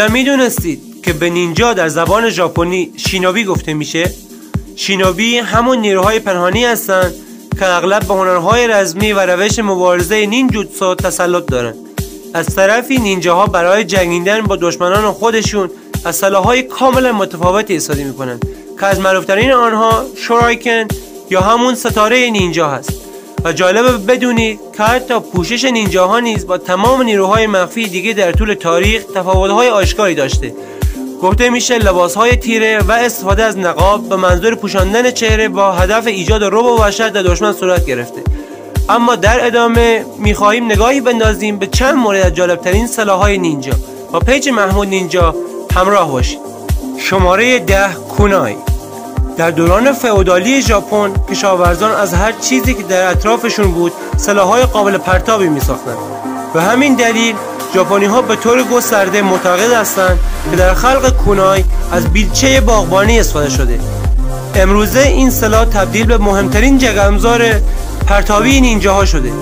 آیا میدونستید که به نینجا در زبان ژاپنی شینوبی گفته میشه؟ شینوبی همون نیروهای پنهانی هستن که اغلب به هنرهای رزمی و روش مبارزه نینجوتسو تسلط دارن. از طرفی نینجاها برای جنگیدن با دشمنان خودشون از سلاح‌های کاملا متفاوتی استفاده میکنن که از معروف‌ترین آنها شورایکن یا همون ستاره نینجا هست. و جالبه بدونید که حتی پوشش نینجاها نیز با تمام نیروهای مخفی دیگه در طول تاریخ تفاوت‌های آشکاری داشته. گفته میشه لباس‌های تیره و استفاده از نقاب به منظور پوشاندن چهره با هدف ایجاد رعب و وحشت در دشمن صورت گرفته. اما در ادامه می‌خواهیم نگاهی بندازیم به چند مورد از جالب‌ترین سلاح‌های نینجا. با پیج محمود نینجا همراه باشید. شماره 10 کونای. در دوران فئودالی ژاپن کشاورزان از هر چیزی که در اطرافشون بود سلاح‌های قابل پرتابی می‌ساختند. به همین دلیل ژاپنی‌ها به طور گسترده معتقد هستند که در خلق کونای از بیلچه باغبانی استفاده شده. امروزه این سلاح تبدیل به مهمترین جنگ‌افزار پرتابی نینجاها شده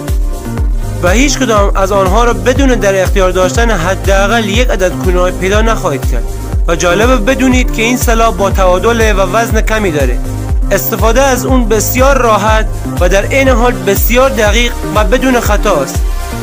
و هیچ کدام از آنها را بدون در اختیار داشتن حداقل یک عدد کونای پیدا نخواهید کرد. و جالبه بدونید که این سلاح با تعادل و وزن کمی داره. استفاده از اون بسیار راحت و در عین حال بسیار دقیق و بدون خطا است.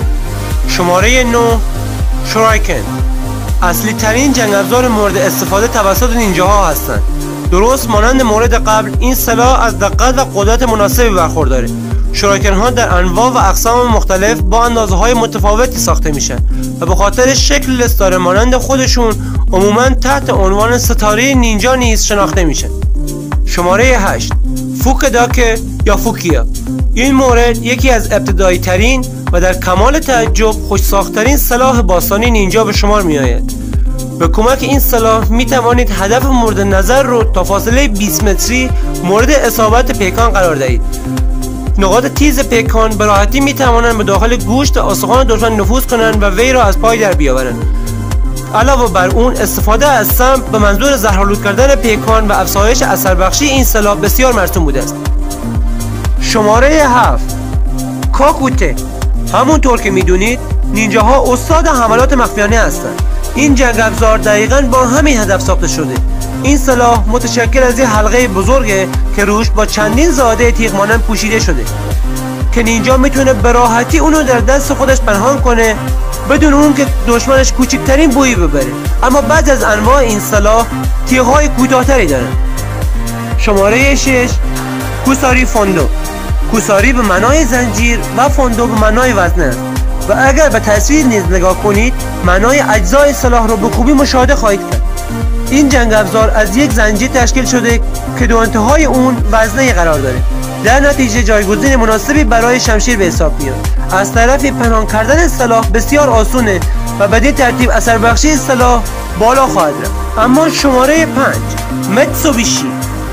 شماره 9 شورایکن. اصلی ترین جنگ افزار مورد استفاده توسط نینجاها هستند. درست مانند مورد قبل این سلاح از دقت و قدرت مناسبی برخورداره. شورایکن ها در انواع و اقسام مختلف با اندازه های متفاوتی ساخته میشن و به خاطر شکل استاره مانند خودشون عموما تحت عنوان ستاره نینجا نیز شناخته میشن. شماره 8 فوکداکه یا فوکیا. این مورد یکی از ابتدایی ترین و در کمال تعجب خوش ساختترین سلاح باستانی نینجا به شمار می آید. به کمک این سلاح می توانید هدف مورد نظر رو تا فاصله 20 متری مورد اصابت پیکان قرار دهید. نقاط تیز پیکان به راحتی می توانند به داخل گوشت و استخوان دشمن نفوذ کنند و وی را از پای در بیاورند. علاوه بر اون استفاده از سم به منظور زهرآلود کردن پیکان و افزایش اثر بخشی این سلاح بسیار مرسوم بوده است. شماره 7 کاکوته. همونطور که میدونید نینجاها استاد حملات مخفیانه هستند. این جنگ افزار دقیقاً با همین هدف ساخته شده. این سلاح متشکل از یک حلقه بزرگه که روش با چندین زاده تیغ مانند پوشیده شده که نینجا میتونه به راحتی اونو در دست خودش پنهان کنه بدون اون که دشمنش کوچکترین بویی ببره. اما بعضی از انواع این سلاح تیغ‌های کوتاه‌تری دارن. شماره 6 کوساری فوندو. کوساری به معنای زنجیر و فوندو به معنای وزنه است و اگر به تصویر نیز نگاه کنید معنای اجزای سلاح رو به خوبی مشاهده خواهید کرد. این جنگ افزار از یک زنجیر تشکیل شده که دو انتهای اون وزنه قرار داره. در نتیجه جایگزین مناسبی برای شمشیر به حساب میاد. از طرفی پنهان کردن سلاح بسیار آسونه و بدین ترتیب اثر بخشی سلاح بالا خواهد رفت. اما شماره 5 میتسوبیشی.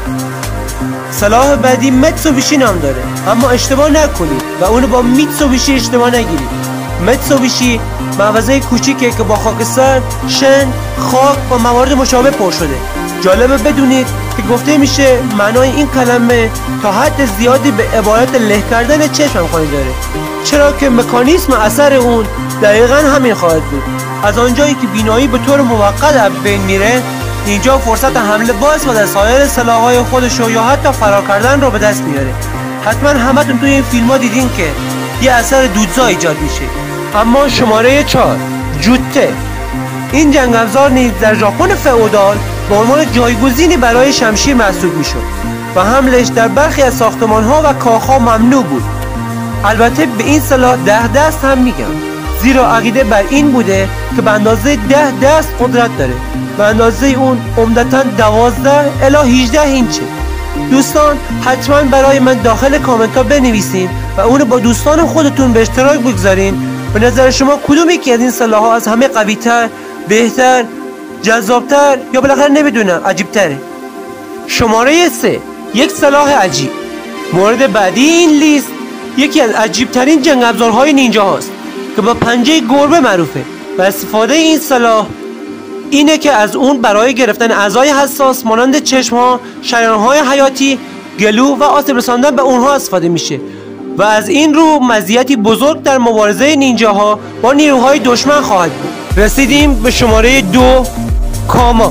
سلاح بعدی میتسوبیشی نام داره اما اشتباه نکنید و اونو با میتسوبیشی اشتباه نگیرید. میتسوبیشی محفظه کوچیکه که با خاکستر، شن، خاک و موارد مشابه پر شده. جالبه بدونید که گفته میشه معنای این کلمه تا حد زیادی به عبارت له کردن چشم همخوانی داره، چرا که مکانیسم اثر اون دقیقاً همین خواهد بود. از آنجایی که بینایی به طور موقت از بین میره، اینجا فرصت حمله باز و در سایر سلاح‌های خودش یا حتی فرار کردن رو به دست میاره. حتما همتون توی این فیلم‌ها دیدین که یه اثر دودزا ایجاد میشه. اما شماره 4 جوته. این جنگ افزار نیز در ژاپن فئودال به عنوان جایگزینی برای شمشیر محسوب میشد و حملش در برخی از ساختمان‌ها و کاخ‌ها ممنوع بود. البته به این سلاح 10 دست هم میگم، زیرا عقیده بر این بوده که به اندازه 10 دست قدرت داره. به اندازه اون عمدتاً 12 الی 18 اینچه. دوستان حتما برای من داخل کامنت ها بنویسین و اونو با دوستان خودتون به اشتراک بگذارین. به نظر شما کدوم یکی از این سلاح ها از همه قوی‌تر، بهتر، جذابتر یا بالاخره نمیدونم عجیبتره؟ شماره 3 یک سلاح عجیب. مورد بعدی این لیست یکی از عجیبترین جنگ افزارهای نینجا هاست که با پنجه گربه معروفه و استفاده این سلاح اینه که از اون برای گرفتن اعضای حساس مانند چشم‌ها، شریان‌های حیاتی، گلو و آسیب رساندن به اونها استفاده میشه و از این رو مزیتی بزرگ در مبارزه نینجاها با نیروهای دشمن خواهد بود. رسیدیم به شماره 2، کاما.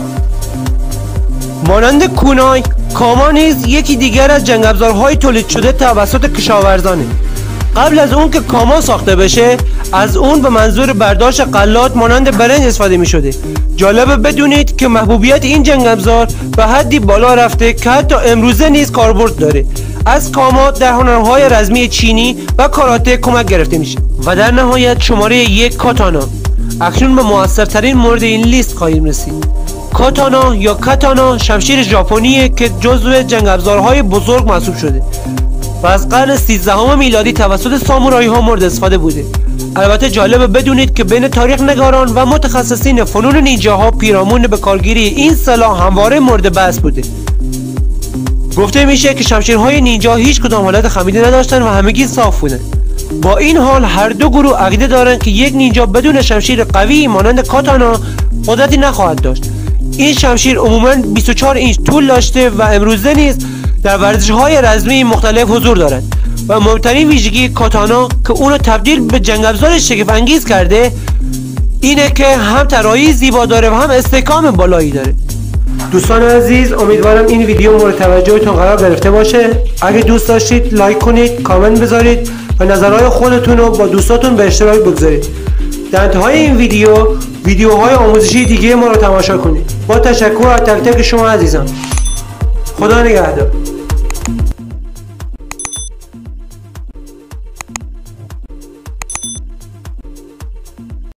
مانند کونای، کاما نیز یکی دیگر از جنگ افزارهای تولید شده توسط کشاورزانه. قبل از اون که کاما ساخته بشه، از اون به منظور برداشت غلات مانند برنج استفاده می شده. جالبه بدونید که محبوبیت این جنگ افزار به حدی بالا رفته که حتی امروزه نیز کاربرد داره. از کاما در هنرهای رزمی چینی و کاراته کمک گرفته میشه. و در نهایت شماره 1، کاتانا. اکنون به موثرترین مورد این لیست خواهیم رسید. کاتانا یا کاتانا شمشیر ژاپنیه که جزو جنگ افزارهای بزرگ محسوب شده و از قرن 13 میلادی توسط سامورایی ها مورد استفاده بوده. البته جالبه بدونید که بین تاریخ نگاران و متخصصین فنون نینجاها پیرامون به کارگیری این سلاح همواره مورد بحث بوده. گفته میشه که شمشیرهای نینجا هیچ کدام حالت خمیده نداشتن و همگی صاف بودن. با این حال هر دو گروه عقیده دارن که یک نینجا بدون شمشیر قوی مانند کاتانا قدرتی نخواهد داشت. این شمشیر عموماً 24 اینچ طول داشته و امروزه نیز در ورزش‌های رزمی مختلف حضور دارد و مهمترین ویژگی کاتانا که اونو تبدیل به جنگ افزار شگفت انگیز کرده اینه که هم طراحی زیبا داره و هم استحکام بالایی داره. دوستان عزیز، امیدوارم این ویدیو مورد توجهتون قرار گرفته باشه. اگه دوست داشتید لایک کنید، کامنت بذارید و نظرهای خودتون رو با دوستاتون به اشتراک بگذارید. در انتهای این ویدیوهای آموزشی دیگه ما رو تماشا کنید. با تشکر از تک تک شما عزیزان. خدا نگهدار.